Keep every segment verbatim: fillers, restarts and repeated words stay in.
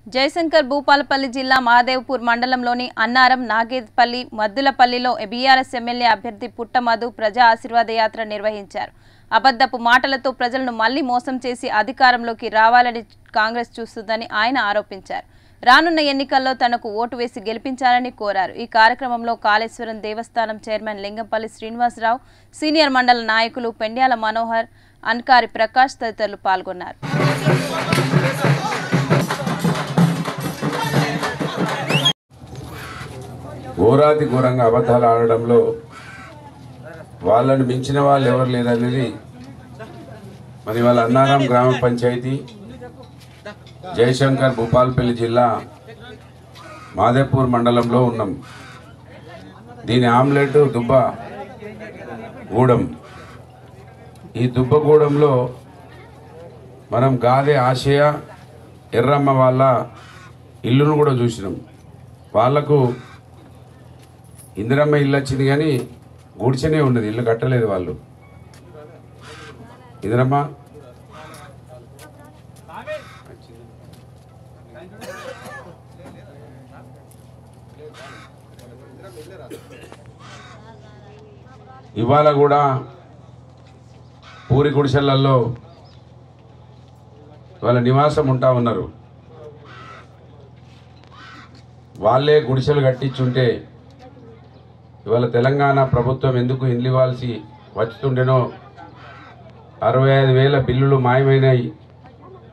జయశంకర్ భూపాలపల్లి జిల్లా మహదేవ్పూర్ మండలంలోని అన్నారం నాగేపల్లి మద్దులపల్లిలో బీఆర్ఎస్ ఎమ్మెల్యే అభ్యర్థి పుట్టమధు ప్రజా ఆశీర్వాద యాత్ర నిర్వహించారు. అబద్ధపు మాటలతో ప్రజలను మళ్లీ మోసం చేసి అధికారంలోకి రావాలని కాంగ్రెస్ చూస్తుందని ఆయన ఆరోపించారు. రానున్న ఎన్నికల్లో తనకు ఓటు వేసి గెలిపించాలని కోరారు. ఈ కార్యక్రమంలో కాళేశ్వరం దేవస్థానం చైర్మన్ లింగంపల్లి శ్రీనివాసరావు, సీనియర్ మండల నాయకులు పెండ్యాల మనోహర్, అన్కారి ప్రకాష్ తదితరులు పాల్గొన్నారు. ఘోరాతి ఘోరంగా అబద్ధాలు ఆడడంలో వాళ్ళని మించిన వాళ్ళు ఎవరు లేదనేది మరి వాళ్ళ అన్నారం గ్రామ పంచాయతీ జయశంకర్ భూపాలపల్లి జిల్లా మాదేపూర్ మండలంలో ఉన్నాం. దీని ఆమ్లెట్ దుబ్బ గూడెం. ఈ దుబ్బగూడెంలో మనం గాదే ఆశయ ఎర్రమ్మ వాళ్ళ ఇల్లును కూడా చూసినాం. వాళ్లకు ఇందిరమ్మ ఇల్లు వచ్చింది కానీ గుడిచనే ఉన్నది, ఇల్లు కట్టలేదు వాళ్ళు. ఇందిరమ్మ ఇవాళ కూడా పూరి గుడిసెలలో వాళ్ళ నివాసం ఉంటా ఉన్నారు. వాళ్ళే గుడిసెలు కట్టించుంటే ఇవాళ తెలంగాణ ప్రభుత్వం ఎందుకు ఇండ్లు ఇవ్వాల్సి వచ్చుతుండేనో. అరవై ఐదు వేల బిల్లులు మాయమైనాయి.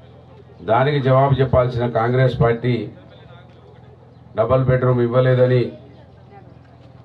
దానికి జవాబు చెప్పాల్సిన కాంగ్రెస్ పార్టీ డబల్ బెడ్రూమ్ ఇవ్వలేదని